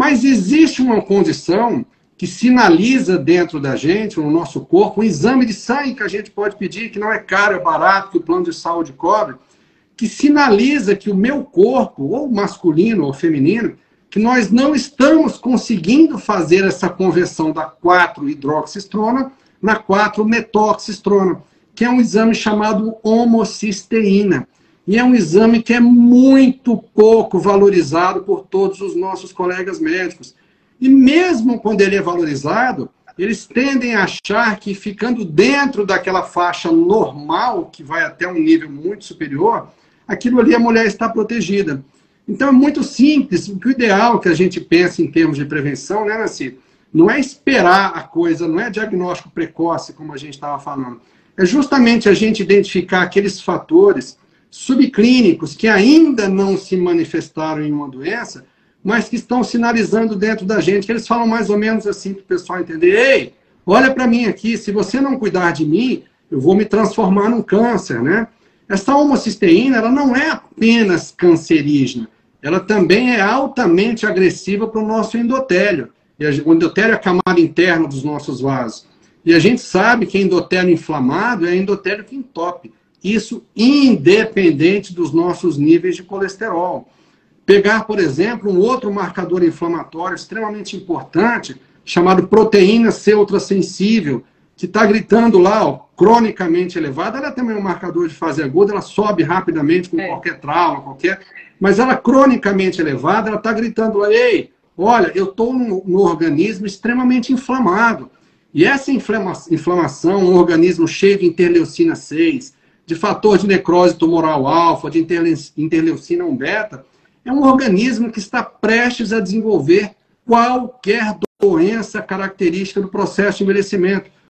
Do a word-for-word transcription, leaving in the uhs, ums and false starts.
Mas existe uma condição que sinaliza dentro da gente, no nosso corpo, um exame de sangue que a gente pode pedir, que não é caro, é barato, que o plano de saúde cobre, que sinaliza que o meu corpo, ou masculino ou feminino, que nós não estamos conseguindo fazer essa conversão da quatro hidroxistrona na quatro metoxistrona, que é um exame chamado homocisteína. E é um exame que é muito pouco valorizado por todos os nossos colegas médicos. E mesmo quando ele é valorizado, eles tendem a achar que ficando dentro daquela faixa normal, que vai até um nível muito superior, aquilo ali a mulher está protegida. Então é muito simples. O ideal que a gente pensa em termos de prevenção, né, Nancy? Não é esperar a coisa, não é diagnóstico precoce, como a gente estava falando. É justamente a gente identificar aqueles fatores subclínicos que ainda não se manifestaram em uma doença, mas que estão sinalizando dentro da gente, que eles falam mais ou menos assim para o pessoal entender: ei, olha para mim aqui, se você não cuidar de mim, eu vou me transformar num câncer, né? Essa homocisteína, ela não é apenas cancerígena, ela também é altamente agressiva para o nosso endotélio. E o endotélio é a camada interna dos nossos vasos. E a gente sabe que endotélio inflamado é endotélio que entope. Isso independente dos nossos níveis de colesterol. Pegar, por exemplo, um outro marcador inflamatório extremamente importante, chamado proteína C ultrassensível, que está gritando lá, ó, cronicamente elevada. Ela é também um marcador de fase aguda, ela sobe rapidamente com é. qualquer trauma, qualquer... Mas ela cronicamente elevada, ela está gritando lá: ei, olha, eu estou no, no organismo extremamente inflamado. E essa inflama inflamação, um organismo cheio de interleucina seis, de fator de necrose tumoral alfa, de interleucina um beta, é um organismo que está prestes a desenvolver qualquer doença característica do processo de envelhecimento.